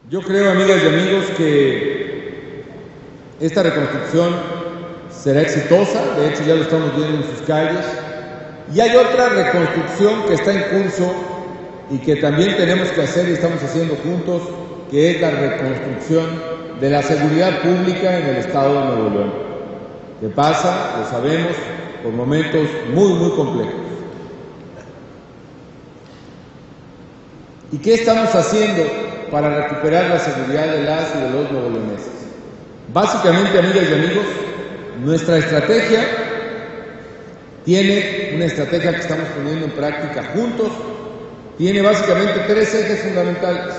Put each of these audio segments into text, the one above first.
Yo creo, amigas y amigos, que esta reconstrucción será exitosa. De hecho, ya lo estamos viendo en sus calles. Y hay otra reconstrucción que está en curso y que también tenemos que hacer y estamos haciendo juntos, que es la reconstrucción de la seguridad pública en el estado de Nuevo León, que pasa, lo sabemos, por momentos muy complejos. ¿Y qué estamos haciendo para recuperar la seguridad de las y de los nuevoleoneses? Básicamente, amigas y amigos, nuestra estrategia tiene una estrategia que estamos poniendo en práctica juntos. Tiene básicamente tres ejes fundamentales,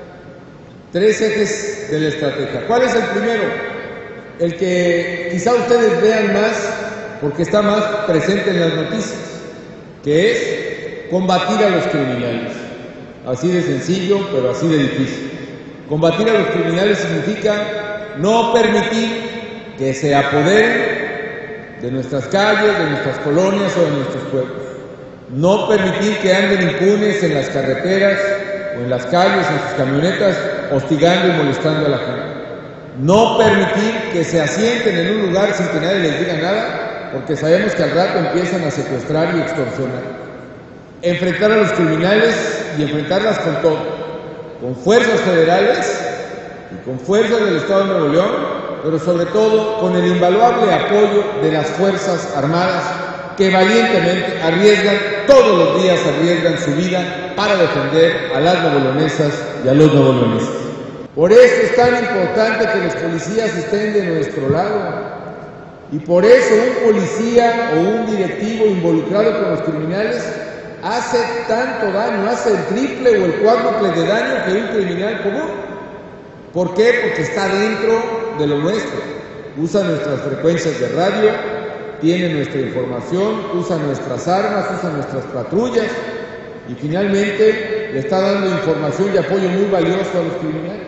tres ejes de la estrategia. ¿Cuál es el primero? El que quizá ustedes vean más porque está más presente en las noticias, que es combatir a los criminales. Así de sencillo, pero así de difícil. Combatir a los criminales significa no permitir que se apoderen de nuestras calles, de nuestras colonias o de nuestros pueblos. No permitir que anden impunes en las carreteras o en las calles, en sus camionetas, hostigando y molestando a la gente. No permitir que se asienten en un lugar sin que nadie les diga nada, porque sabemos que al rato empiezan a secuestrar y extorsionar. Enfrentar a los criminales y enfrentarlas con todo, con fuerzas federales y con fuerzas del Estado de Nuevo León, pero sobre todo con el invaluable apoyo de las Fuerzas Armadas que valientemente arriesgan, todos los días arriesgan su vida para defender a las nuevoleonesas y a los nuevoleoneses. Por eso es tan importante que los policías estén de nuestro lado. Y por eso un policía o un directivo involucrado con los criminales hace tanto daño, hace el triple o el cuádruple de daño que un criminal común. ¿Por qué? Porque está dentro de lo nuestro. Usa nuestras frecuencias de radio, tiene nuestra información, usa nuestras armas, usa nuestras patrullas y finalmente le está dando información y apoyo muy valioso a los criminales.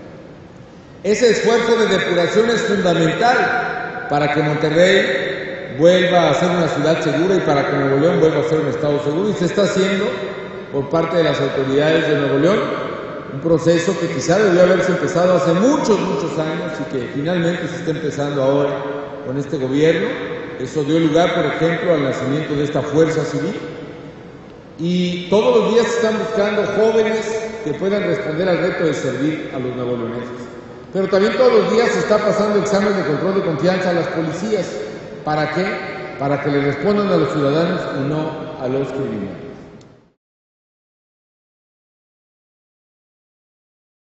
Ese esfuerzo de depuración es fundamental para que Monterrey vuelva a ser una ciudad segura y para que Nuevo León vuelva a ser un estado seguro, y se está haciendo por parte de las autoridades de Nuevo León un proceso que quizá debió haberse empezado hace muchos años y que finalmente se está empezando ahora con este gobierno. Eso dio lugar, por ejemplo, al nacimiento de esta fuerza civil, y todos los días se están buscando jóvenes que puedan responder al reto de servir a los nuevoleoneses. Pero también todos los días se está pasando examen de control de confianza a las policías. ¿Para qué? Para que le respondan a los ciudadanos y no a los criminales.